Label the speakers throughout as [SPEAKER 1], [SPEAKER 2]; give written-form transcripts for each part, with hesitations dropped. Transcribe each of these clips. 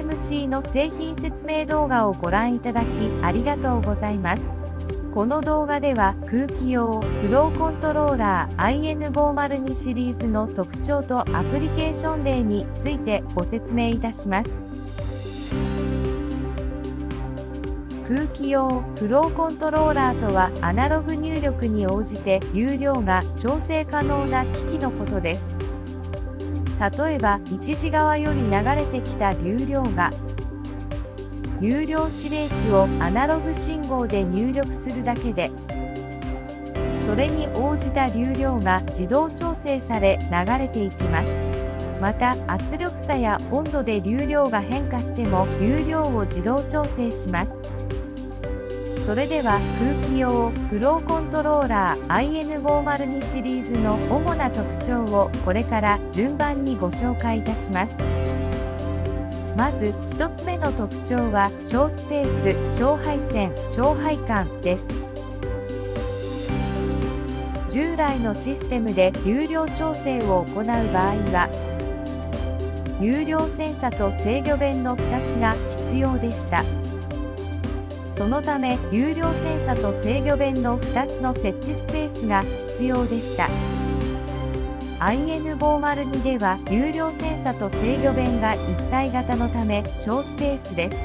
[SPEAKER 1] TSMC の製品説明動画をご覧いただきありがとうございます。この動画では空気用フローコントローラー IN502 シリーズの特徴とアプリケーション例についてご説明いたします。空気用フローコントローラーとはアナログ入力に応じて流量が調整可能な機器のことです。例えば一時側より流れてきた流量が流量指令値をアナログ信号で入力するだけで、それに応じた流量が自動調整され流れていきます。また圧力差や温度で流量が変化しても流量を自動調整します。それでは空気用フローコントローラー IN502 シリーズの主な特徴をこれから順番にご紹介いたします。まず1つ目の特徴は小スペース、小配線、小配管です。従来のシステムで流量調整を行う場合は流量センサと制御弁の2つが必要でした。そのため流量センサと制御弁の2つの設置スペースが必要でした。IN502 では流量センサと制御弁が一体型のため小スペースです。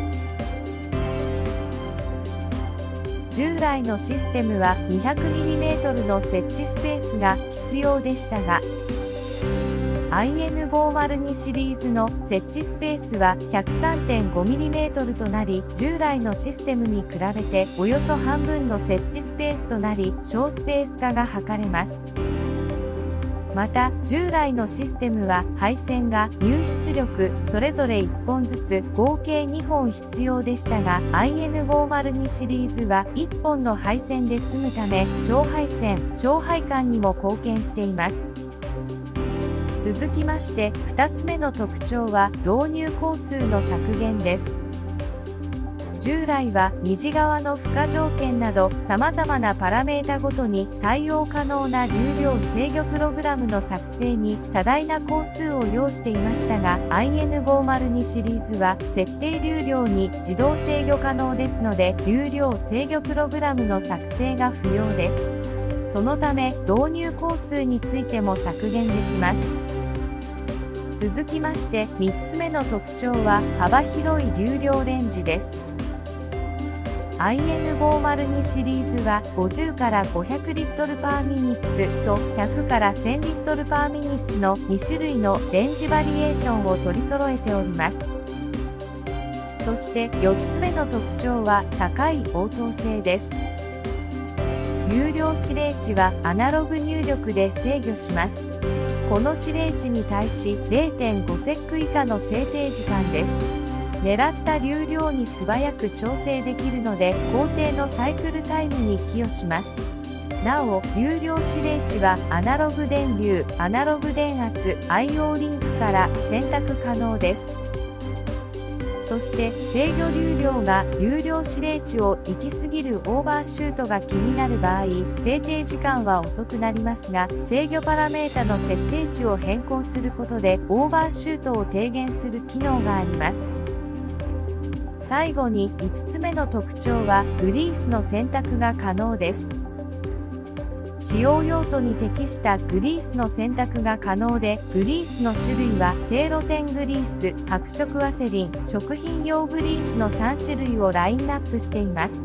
[SPEAKER 1] 従来のシステムは 200mm の設置スペースが必要でしたが、IN502 シリーズの設置スペースは 103.5mm となり、従来のシステムに比べておよそ半分の設置スペースとなり、小スペース化が図れます。また従来のシステムは配線が入出力それぞれ1本ずつ合計2本必要でしたが、 IN502 シリーズは1本の配線で済むため小配線、小配管にも貢献しています。続きまして2つ目の特徴は導入工数の削減です。従来は2次側の負荷条件など様々なパラメータごとに対応可能な流量制御プログラムの作成に多大な工数を要していましたが、 IN502 シリーズは設定流量に自動制御可能ですので流量制御プログラムの作成が不要です。そのため導入工数についても削減できます。続きまして3つ目の特徴は幅広い流量レンジです。IN502 シリーズは50から500リットルパーミニッツと100から1000リットルパーミニッツの2種類のレンジバリエーションを取り揃えております。そして4つ目の特徴は高い応答性です。流量指令値はアナログ入力で制御します。この指令値に対し 0.5 セック以下の制定時間です。狙った流量に素早く調整できるので工程のサイクルタイムに寄与します。なお流量指令値はアナログ電流、アナログ電圧、IO リンクから選択可能です。そして制御流量が流量指令値を行き過ぎるオーバーシュートが気になる場合、制定時間は遅くなりますが、制御パラメータの設定値を変更することでオーバーシュートを低減する機能があります。最後に5つ目の特徴はグリースの選択が可能です。使用用途に適したグリースの選択が可能で、グリースの種類は低露天グリース、白色ワセリン、食品用グリースの3種類をラインナップしています。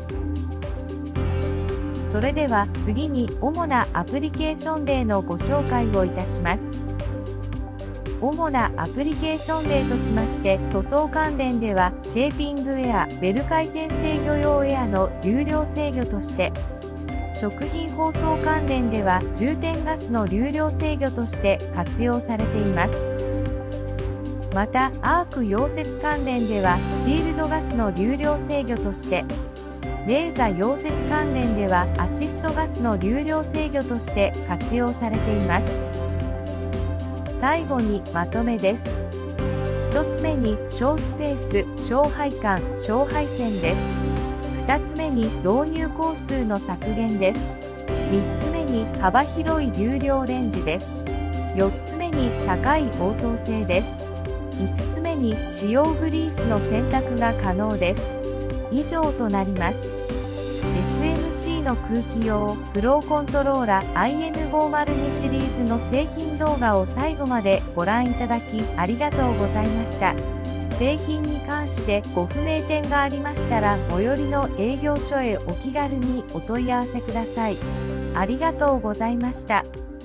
[SPEAKER 1] それでは次に主なアプリケーション例のご紹介をいたします。主なアプリケーション例としまして、塗装関連ではシェーピングエア、ベル回転制御用エアの流量制御として、食品包装関連では充填ガスの流量制御として活用されています。またアーク溶接関連ではシールドガスの流量制御として、レーザ溶接関連ではアシストガスの流量制御として活用されています。最後にまとめです。1つ目に小スペース、小配管、小配線です。2つ目に導入工数の削減です。3つ目に幅広い流量レンジです。4つ目に高い応答性です。 5つ目に使用グリースの選択が可能です。以上となります。SMC の空気用フローコントローラ IN502 シリーズの製品動画を最後までご覧いただきありがとうございました。製品に関してご不明点がありましたら最寄りの営業所へお気軽にお問い合わせください。ありがとうございました。